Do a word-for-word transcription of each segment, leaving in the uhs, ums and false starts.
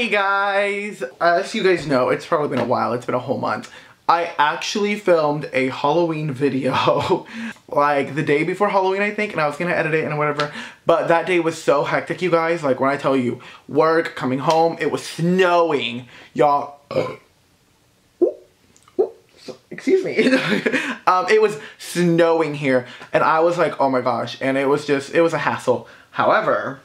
Hey guys! As you guys know, it's probably been a while, it's been a whole month. I actually filmed a Halloween video like the day before Halloween, I think, and I was gonna edit it and whatever, but that day was so hectic, you guys. Like, when I tell you, work, coming home, it was snowing, y'all. Excuse me. um, it was snowing here, and I was like, oh my gosh, and it was just, it was a hassle. However,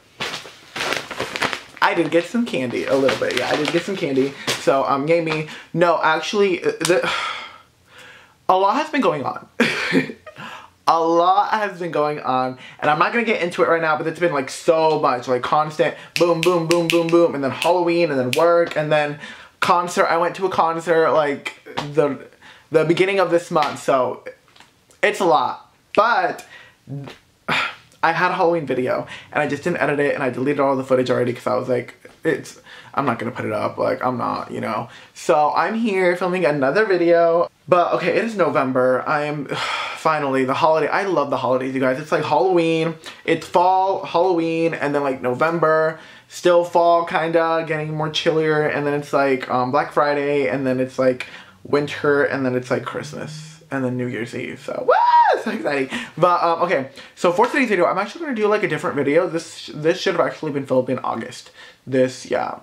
I did get some candy, a little bit, yeah, I did get some candy, so, um, gave me, no, actually, the, a lot has been going on. A lot has been going on, and I'm not gonna get into it right now, but it's been, like, so much, like, constant boom, boom, boom, boom, boom, and then Halloween, and then work, and then concert. I went to a concert, like, the, the beginning of this month, so it's a lot, but I had a Halloween video, and I just didn't edit it, and I deleted all the footage already, because I was like, it's, I'm not gonna put it up, like, I'm not, you know. So, I'm here filming another video, but, okay, it is November. I am, finally, the holiday, I love the holidays, you guys. It's like Halloween, it's fall, Halloween, and then, like, November, still fall, kinda, getting more chillier, and then it's, like, um, Black Friday, and then it's, like, winter, and then it's, like, Christmas, and then New Year's Eve, so, woo! So exciting. But um, okay, so for today's video, I'm actually gonna do like a different video. This this should have actually been filmed in August. This, yeah.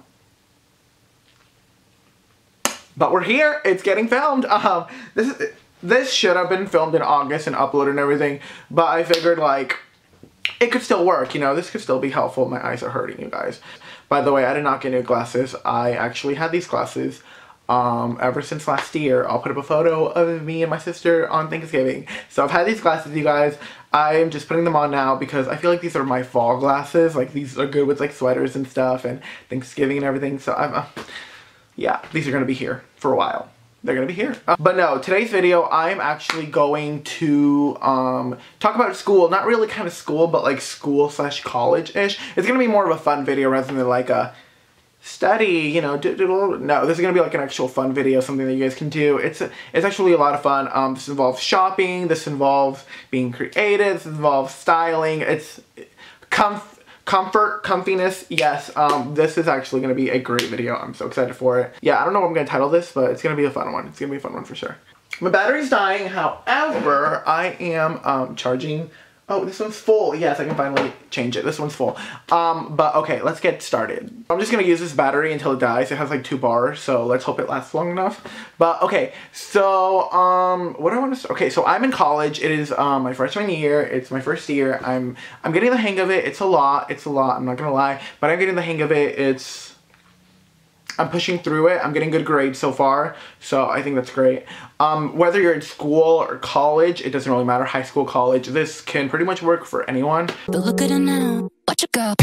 But we're here. It's getting filmed. Um, this is this should have been filmed in August and uploaded and everything. But I figured like it could still work. You know, this could still be helpful. My eyes are hurting, you guys. By the way, I did not get new glasses. I actually had these glasses. Um, ever since last year. I'll put up a photo of me and my sister on Thanksgiving. So I've had these glasses, you guys. I'm just putting them on now because I feel like these are my fall glasses. Like, these are good with like sweaters and stuff and Thanksgiving and everything. So I'm, uh, yeah, these are gonna be here for a while. They're gonna be here. Uh, but no, today's video, I'm actually going to um, talk about school. Not really kind of school, but like school slash college-ish. It's gonna be more of a fun video rather than like a study, you know, do, do, do. No, this is gonna be like an actual fun video, something that you guys can do. It's it's actually a lot of fun. Um, this involves shopping, this involves being creative, this involves styling, it's comf comfort, comfiness, yes. Um, this is actually gonna be a great video. I'm so excited for it. Yeah, I don't know what I'm gonna title this, but it's gonna be a fun one. It's gonna be a fun one for sure. My battery's dying, however, I am um, charging. Oh, this one's full. Yes, I can finally change it. This one's full. Um, but okay, let's get started. I'm just gonna use this battery until it dies. It has like two bars, so let's hope it lasts long enough. But okay, so um, what do I want to? Okay, so I'm in college. It is um my freshman year. It's my first year. I'm I'm getting the hang of it. It's a lot. It's a lot. I'm not gonna lie, but I'm getting the hang of it. It's I'm pushing through it. I'm getting good grades so far, so I think that's great. Um, whether you're in school or college, it doesn't really matter. High school, college, this can pretty much work for anyone. But look at her now. Watch it go.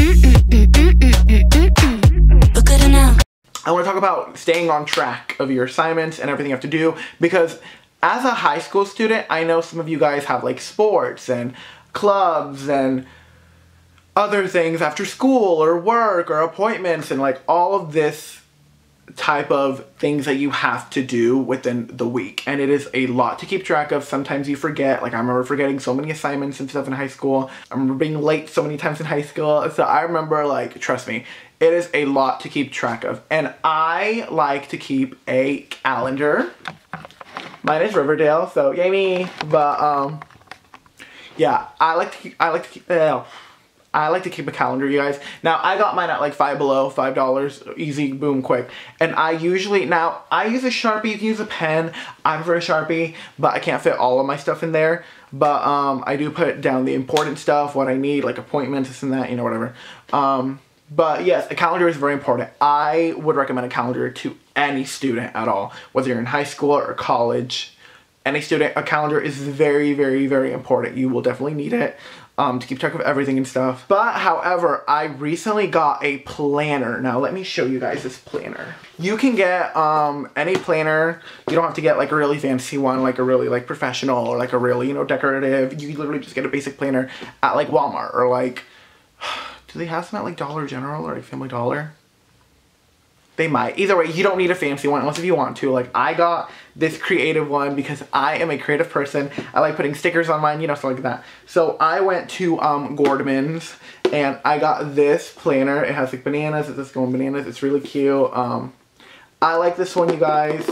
Look at her now. I want to talk about staying on track of your assignments and everything you have to do, because as a high school student, I know some of you guys have like sports and clubs and other things after school or work or appointments and like all of this type of things that you have to do within the week, and it is a lot to keep track of. Sometimes you forget. Like, I remember forgetting so many assignments and stuff in high school. I remember being late so many times in high school. So I remember, like, trust me, it is a lot to keep track of, and I like to keep a calendar. Mine is Riverdale, so yay me. But um yeah, I like to keep, I like to keep uh, I like to keep a calendar, you guys. Now, I got mine at like Five Below, five dollars, easy, boom, quick. And I usually, now, I use a Sharpie, you can use a pen. I prefer a Sharpie, but I can't fit all of my stuff in there. But um, I do put down the important stuff, what I need, like appointments, this and that, you know, whatever. Um, but yes, a calendar is very important. I would recommend a calendar to any student at all, whether you're in high school or college. Any student, a calendar is very, very, very important. You will definitely need it. Um, to keep track of everything and stuff. But, however, I recently got a planner. Now, let me show you guys this planner. You can get um, any planner. You don't have to get, like, a really fancy one, like a really, like, professional or, like, a really, you know, decorative. You literally just get a basic planner at, like, Walmart or, like, do they have some at, like, Dollar General or, like, Family Dollar? They might. Either way, you don't need a fancy one unless if you want to. Like, I got this creative one because I am a creative person. I like putting stickers on mine, you know, stuff like that. So I went to um, Gordman's And I got this planner. It has like bananas. It's just going bananas. It's really cute. Um, I like this one, you guys.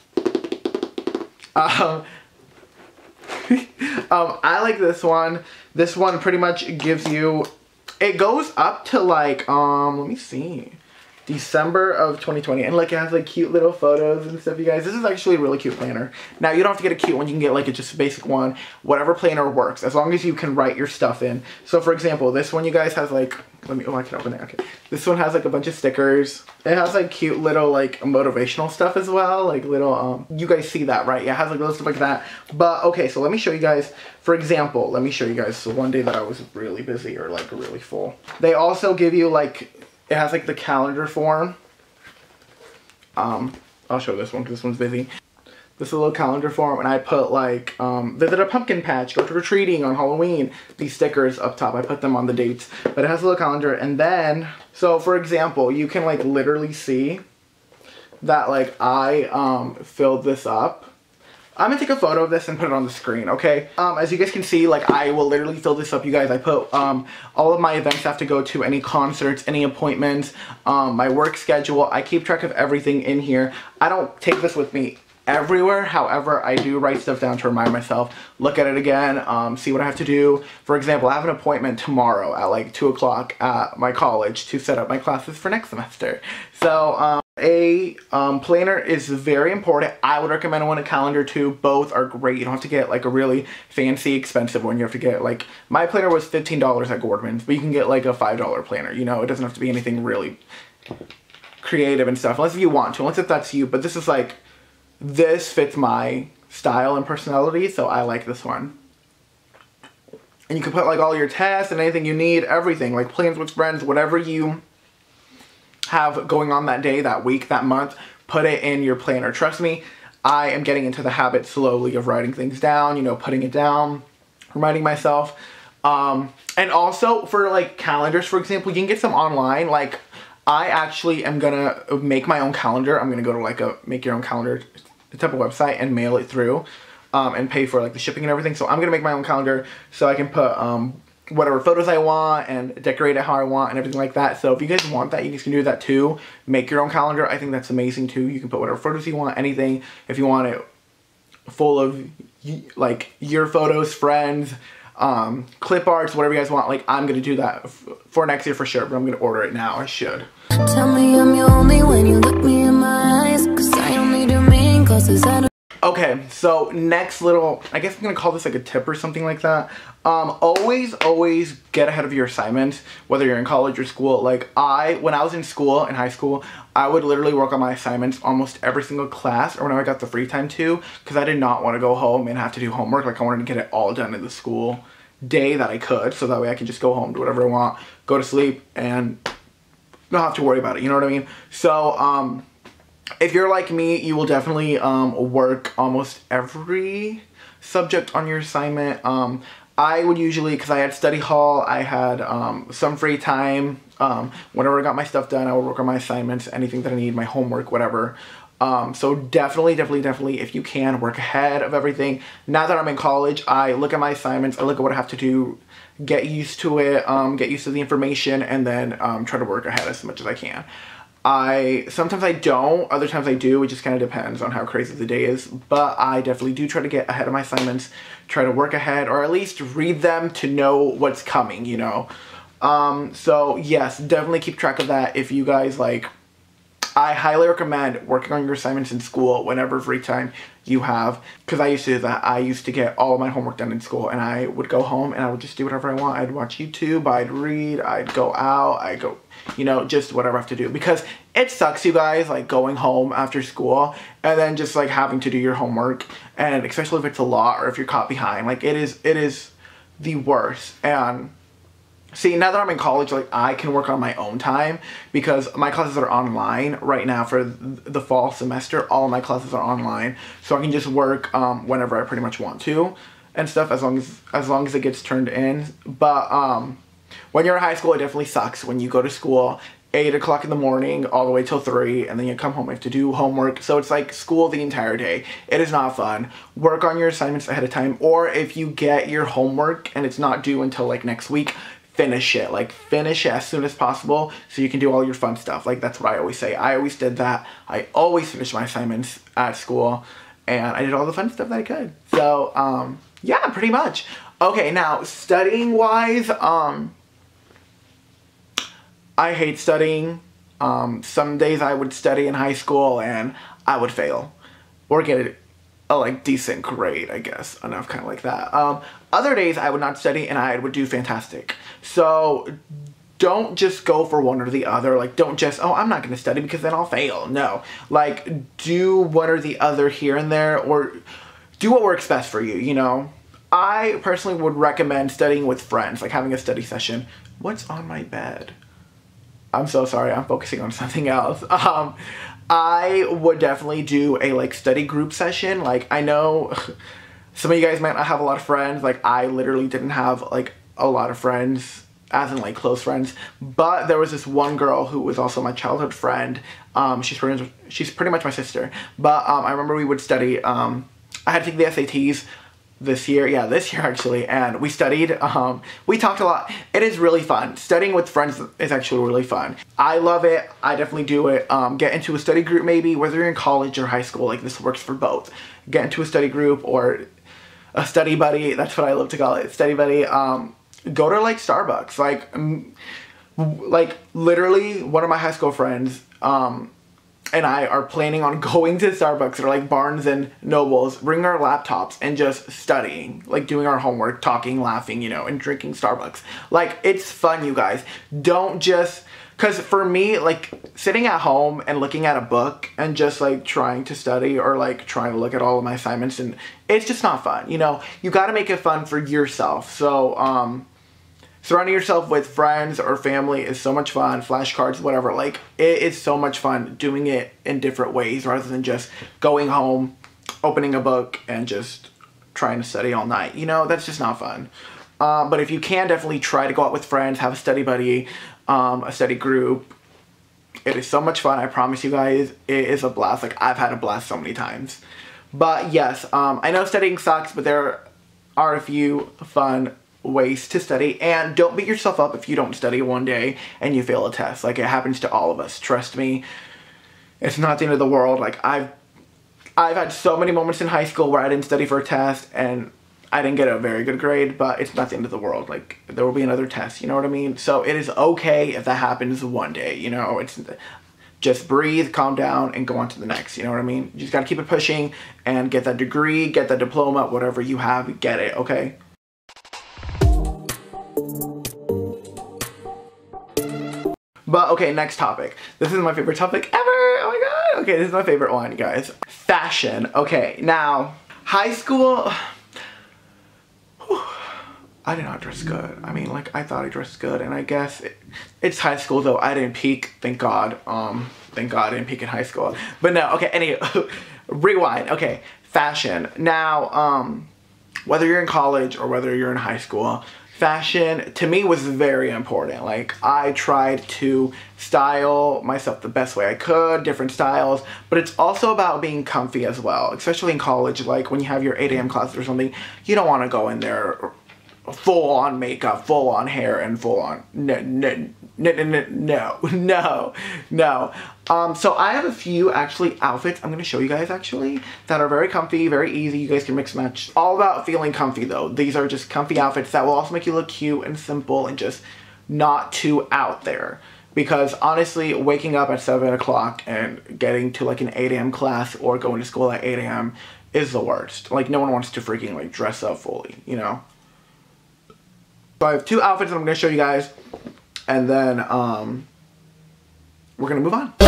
Um, um, I like this one. This one pretty much gives you, it goes up to like, um, let me see, December of twenty twenty. And like it has like cute little photos and stuff, you guys. This is actually a really cute planner. Now you don't have to get a cute one. You can get like a just a basic one. Whatever planner works, as long as you can write your stuff in. So for example, this one, you guys, has like, let me, oh, I can open it. Okay. This one has like a bunch of stickers. It has like cute little like motivational stuff as well. Like little, um, you guys see that, right? Yeah, it has like little stuff like that. But okay, so let me show you guys, for example, let me show you guys. So one day that I was really busy or like really full. They also give you like, it has like the calendar form. Um, I'll show this one because this one's busy. This is a little calendar form, and I put like, um, visit a pumpkin patch, go trick-or-treating on Halloween. These stickers up top, I put them on the dates. But it has a little calendar, and then, so for example, you can like literally see that like I um, filled this up. I'm gonna take a photo of this and put it on the screen, okay? Um, as you guys can see, like I will literally fill this up, you guys. I put um, all of my events I have to go to, any concerts, any appointments, um, my work schedule. I keep track of everything in here. I don't take this with me everywhere. However, I do write stuff down to remind myself, look at it again, um, see what I have to do. For example, I have an appointment tomorrow at like two o'clock at my college to set up my classes for next semester. So, um, a um, planner is very important. I would recommend one, a calendar too. Both are great. You don't have to get like a really fancy, expensive one. You have to get like, my planner was fifteen dollars at Gordman's, but you can get like a five dollar planner. You know, it doesn't have to be anything really creative and stuff, unless if you want to, unless if that's you. But this is like, this fits my style and personality, so I like this one. And you can put like all your tests and anything you need, everything, like plans with friends, whatever you have going on that day, that week, that month, put it in your planner. Trust me, I am getting into the habit slowly of writing things down, you know, putting it down, reminding myself. Um, and also for like calendars, for example, you can get some online. Like I actually am gonna make my own calendar. I'm gonna go to like a make your own calendar type of website and mail it through um, and pay for like the shipping and everything. So I'm gonna make my own calendar so I can put um, whatever photos I want and decorate it how I want and everything like that. So if you guys want that, you guys can do that too. Make your own calendar. I think that's amazing too. You can put whatever photos you want, anything. If you want it full of like your photos, friends, um, clip arts, whatever you guys want, like I'm gonna do that f for next year for sure, but I'm gonna order it now. I should. Tell me I'm your only when you look me in my eyes, cause I only do mean causes I don't. Okay, so next little, I guess I'm gonna call this like a tip or something like that. Um, always, always get ahead of your assignments, whether you're in college or school. Like I, when I was in school, in high school, I would literally work on my assignments almost every single class or whenever I got the free time to, because I did not want to go home and have to do homework. Like I wanted to get it all done in the school day that I could, so that way I could just go home, do whatever I want, go to sleep, and not have to worry about it, you know what I mean? So, um, if you're like me, you will definitely um, work almost every subject on your assignment. Um, I would usually, because I had study hall, I had um, some free time. Um, whenever I got my stuff done, I would work on my assignments, anything that I need, my homework, whatever. Um, so definitely, definitely, definitely, if you can, work ahead of everything. Now that I'm in college, I look at my assignments, I look at what I have to do, get used to it, um, get used to the information, and then um, try to work ahead as much as I can. I, sometimes I don't, other times I do, it just kind of depends on how crazy the day is, but I definitely do try to get ahead of my assignments, try to work ahead, or at least read them to know what's coming, you know. Um, so yes, definitely keep track of that if you guys like. I highly recommend working on your assignments in school whenever free time you have, because I used to do that. I used to get all of my homework done in school, and I would go home and I would just do whatever I want. I'd watch YouTube, I'd read, I'd go out, I'd go, you know, just whatever I have to do, because it sucks, you guys, like going home after school and then just like having to do your homework, and especially if it's a lot or if you're caught behind, like it is, it is the worst. And see, now that I'm in college, like I can work on my own time because my classes are online right now for the fall semester. All of my classes are online, so I can just work um, whenever I pretty much want to and stuff, as long as as long as it gets turned in. But um, when you're in high school, it definitely sucks when you go to school eight o'clock in the morning all the way till three, and then you come home, you have to do homework. So it's like school the entire day. It is not fun. Work on your assignments ahead of time, or if you get your homework and it's not due until like next week, finish it. Like, finish it as soon as possible so you can do all your fun stuff. Like, that's what I always say. I always did that. I always finished my assignments at school, and I did all the fun stuff that I could. So, um, yeah, pretty much. Okay, now, studying-wise, um, I hate studying. Um, some days I would study in high school, and I would fail. Or get a, a like, decent grade, I guess. Enough, kind of like that. Um, other days I would not study, and I would do fantastic. So, don't just go for one or the other. Like, don't just, oh, I'm not going to study because then I'll fail. No. Like, do one or the other here and there, or do what works best for you, you know? I personally would recommend studying with friends, like having a study session. What's on my bed? I'm so sorry, I'm focusing on something else. Um, I would definitely do a, like, study group session. Like, I know some of you guys might not have a lot of friends. Like, I literally didn't have, like, a lot of friends, as in, like, close friends. But there was this one girl who was also my childhood friend. Um, she's pretty much, she's pretty much my sister. But um, I remember we would study. Um, I had to take the S A Ts this year. Yeah, this year, actually. And we studied. Um, we talked a lot. It is really fun. Studying with friends is actually really fun. I love it. I definitely do it. Um, get into a study group maybe, whether you're in college or high school. Like, this works for both. Get into a study group or a study buddy. That's what I love to call it. Study buddy. Um, go to, like, Starbucks. Like, um, like literally one of my high school friends um, and I are planning on going to Starbucks or, like, Barnes and Nobles, bring our laptops and just studying, like, doing our homework, talking, laughing, you know, and drinking Starbucks. Like, it's fun, you guys. Don't just, because for me, like, sitting at home and looking at a book and just, like, trying to study or, like, trying to look at all of my assignments, and it's just not fun, you know? You got to make it fun for yourself. So, um... surrounding yourself with friends or family is so much fun. Flashcards, whatever. Like, it is so much fun doing it in different ways rather than just going home, opening a book, and just trying to study all night. You know, that's just not fun. Um, but if you can, definitely try to go out with friends, have a study buddy, um, a study group. It is so much fun. I promise you guys, it is a blast. Like, I've had a blast so many times. But yes, um, I know studying sucks, but there are a few fun ways to study, and don't beat yourself up if you don't study one day and you fail a test. Like, it happens to all of us. Trust me, it's not the end of the world. Like, I've I've had so many moments in high school where I didn't study for a test and I didn't get a very good grade, but it's not the end of the world. Like, there will be another test, you know what I mean? So it is okay if that happens one day, you know? It's just breathe, calm down, and go on to the next, you know what I mean? You just gotta keep it pushing and get that degree, get that diploma, whatever you have, get it, okay? But, okay, next topic. This is my favorite topic ever. Oh my god. Okay, this is my favorite one, guys. Fashion. Okay, now, high school, whew, I did not dress good. I mean, like, I thought I dressed good, and I guess it, it's high school, though. I didn't peak, thank God. Um, thank God I didn't peak in high school. But no, okay, anyway, rewind. Okay, fashion. Now, um, whether you're in college or whether you're in high school, fashion to me was very important. Like, I tried to style myself the best way I could, different styles, but it's also about being comfy as well, especially in college. Like, when you have your eight A M classes or something, you don't want to go in there full on makeup, full on hair, and full on no no no no no no no. Um, so I have a few actually outfits I'm gonna show you guys actually that are very comfy, very easy. You guys can mix and match. All about feeling comfy though. These are just comfy outfits that will also make you look cute and simple and just not too out there. Because honestly, waking up at seven o'clock and getting to like an eight A M class or going to school at eight A M is the worst. Like, no one wants to freaking like dress up fully, you know? So I have two outfits that I'm going to show you guys, and then um, we're going to move on.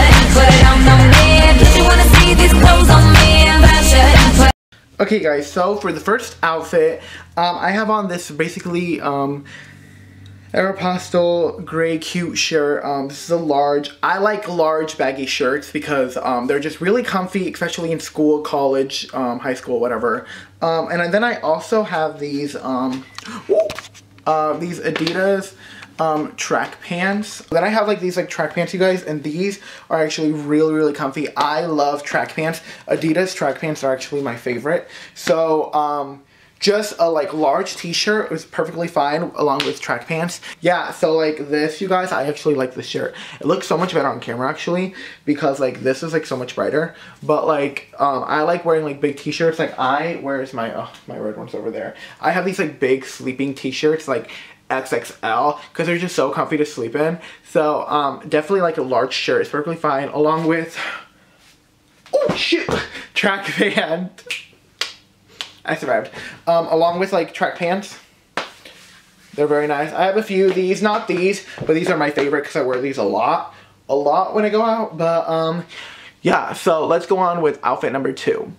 Okay guys, so for the first outfit, um, I have on this basically um, Aeropostale gray cute shirt. Um, this is a large. I like large baggy shirts because um, they're just really comfy, especially in school, college, um, high school, whatever. Um, and then I also have these, um, uh, these Adidas um, track pants. Then I have like these like track pants, you guys, and these are actually really, really comfy. I love track pants. Adidas track pants are actually my favorite. So, um... just a like large t-shirt was perfectly fine along with track pants. Yeah, so like this, you guys, I actually like this shirt. It looks so much better on camera actually, because like this is like so much brighter. But like um I like wearing like big t-shirts. Like I, where's my, oh, my red one's over there. I have these like big sleeping t-shirts, like X X L, because they're just so comfy to sleep in. So um definitely like a large shirt is perfectly fine, along with, oh shit, track pant. I survived. Um, along with like track pants. They're very nice. I have a few of these, not these, but these are my favorite because I wear these a lot. A lot when I go out. But um, yeah, so let's go on with outfit number two.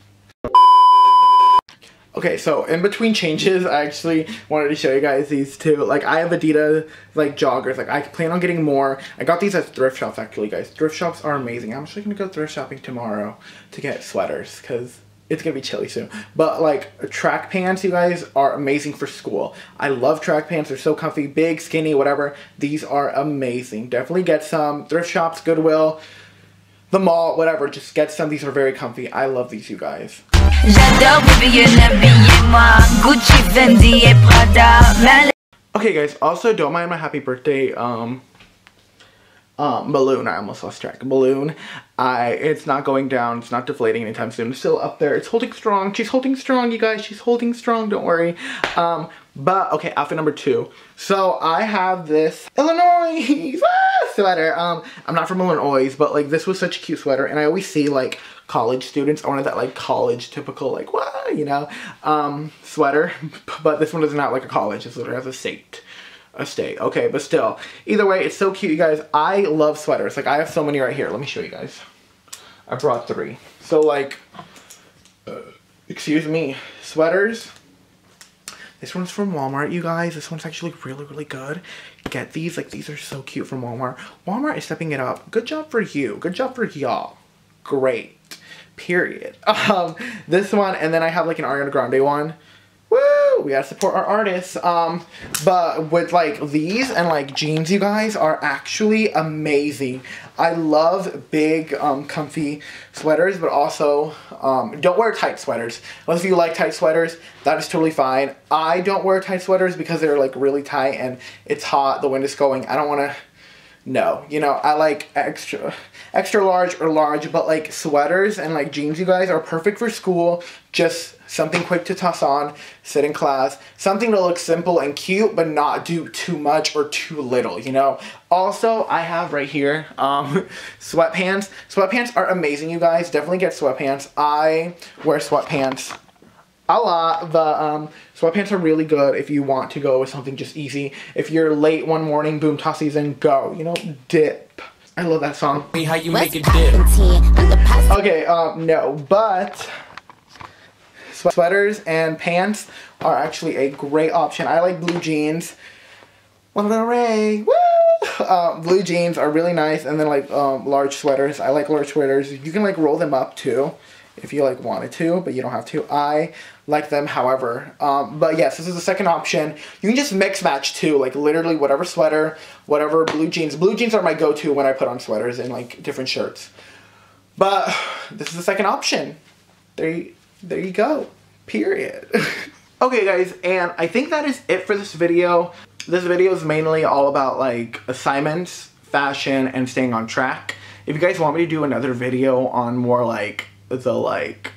Okay, so in between changes, I actually wanted to show you guys these two. Like, I have Adidas, like, joggers. Like, I plan on getting more. I got these at thrift shops, actually, guys. Thrift shops are amazing. I'm actually going to go thrift shopping tomorrow to get sweaters, because it's going to be chilly soon. But, like, track pants, you guys, are amazing for school. I love track pants. They're so comfy, big, skinny, whatever. These are amazing. Definitely get some. Thrift shops, Goodwill, the mall, whatever. Just get some. These are very comfy. I love these, you guys. Okay guys, also don't mind my happy birthday um um balloon. I almost lost track. Balloon. I it's not going down, it's not deflating anytime soon. It's still up there. It's holding strong. She's holding strong, you guys. She's holding strong, don't worry. Um but okay, outfit number two. So I have this Illinois sweater. Um I'm not from Illinois, but like this was such a cute sweater, and I always see like college students. I wanted that like college typical like what you know um sweater, but this one is not like a college. This literally has a state a state okay, but still, either way, it's so cute, you guys. I love sweaters. Like I have so many right here. Let me show you guys. I brought three. So like uh, excuse me, sweaters. This one's from Walmart, you guys. This one's actually really, really good. Get these. Like, these are so cute from Walmart. Walmart is stepping it up. Good job for you. Good job for y'all. Great. Period. Um, this one, and then I have like an Ariana Grande one. Woo! We gotta support our artists. Um, but with like these and like jeans, you guys, are actually amazing. I love big, um, comfy sweaters, but also um, don't wear tight sweaters. Unless you like tight sweaters, that is totally fine. I don't wear tight sweaters because they're like really tight and it's hot, the wind is going. I don't want to. No, you know, I like extra, extra large or large, but like sweaters and like jeans, you guys, are perfect for school. Just something quick to toss on, sit in class, something to look simple and cute, but not do too much or too little, you know. Also, I have right here, um, sweatpants. Sweatpants are amazing, you guys. Definitely get sweatpants. I wear sweatpants a lot, but um, sweatpants are really good if you want to go with something just easy. If you're late one morning, boom, toss season, go. You know, dip. I love that song. How you make it dip. Okay, um, no, but sweaters and pants are actually a great option. I like blue jeans. One of the array. Woo! Uh, blue jeans are really nice, and then like um, large sweaters. I like large sweaters. You can like roll them up too, if you like wanted to, but you don't have to. I like them however. Um, but yes, this is the second option. You can just mix match too, like literally whatever sweater, whatever blue jeans. Blue jeans are my go-to when I put on sweaters and like different shirts. But this is the second option. There you, there you go. Period. Okay guys, and I think that is it for this video. This video is mainly all about like assignments, fashion, and staying on track. If you guys want me to do another video on more like the like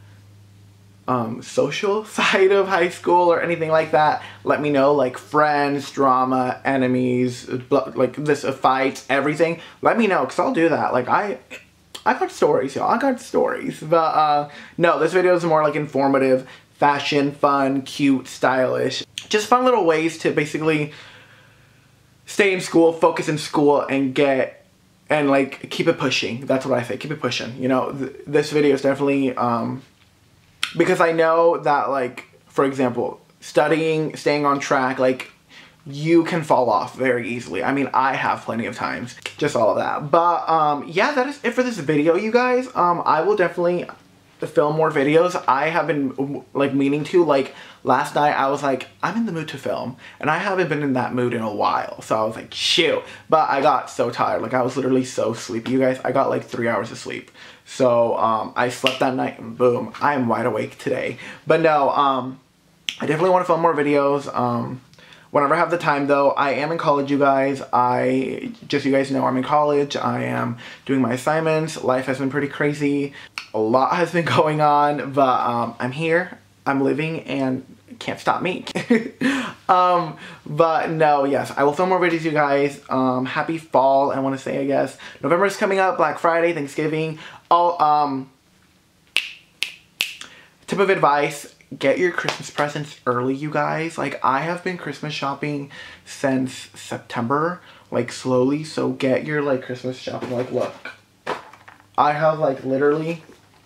um social side of high school or anything like that, let me know. Like friends, drama, enemies, like this uh, fights, everything, let me know, because I'll do that. Like I I got stories, y'all. I got stories. But uh no, this video is more like informative, fashion, fun, cute, stylish, just fun little ways to basically stay in school, focus in school, and get and like keep it pushing. That's what I say. Keep it pushing. You know, th this video is definitely um, because I know that, like, for example, studying, staying on track, like, you can fall off very easily. I mean, I have plenty of times. Just all of that. But um, yeah, that is it for this video, you guys. Um, I will definitely film more videos. I have been like meaning to. Like last night I was like, I'm in the mood to film, and I haven't been in that mood in a while, so I was like, shoot. But I got so tired. Like I was literally so sleepy, you guys. I got like three hours of sleep, so um I slept that night and boom, I am wide awake today. But no, um I definitely want to film more videos. Um, whenever I have the time though. I am in college, you guys. I, just so you guys know, I'm in college. I am doing my assignments. Life has been pretty crazy. A lot has been going on, but um, I'm here. I'm living and can't stop me. um, but no, yes, I will film more videos, you guys. Um, happy fall, I want to say, I guess. November is coming up, Black Friday, Thanksgiving. All, um, tip of advice, get your Christmas presents early, you guys. Like, I have been Christmas shopping since September, like, slowly. So get your, like, Christmas shopping. Like, look, I have, like, literally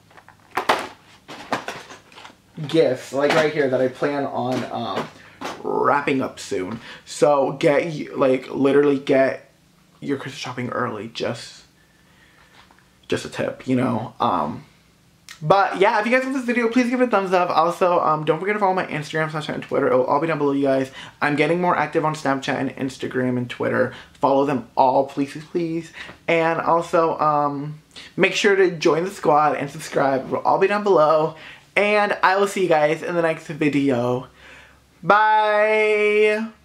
gifts, like, right here that I plan on um, wrapping up soon. So get, like, literally get your Christmas shopping early. Just, just a tip, you know. Um, But yeah, if you guys like this video, please give it a thumbs up. Also, um, don't forget to follow my Instagram, Snapchat, and Twitter. It'll all be down below, you guys. I'm getting more active on Snapchat and Instagram and Twitter. Follow them all, please, please, please. And also, um, make sure to join the squad and subscribe. It'll all be down below. And I will see you guys in the next video. Bye!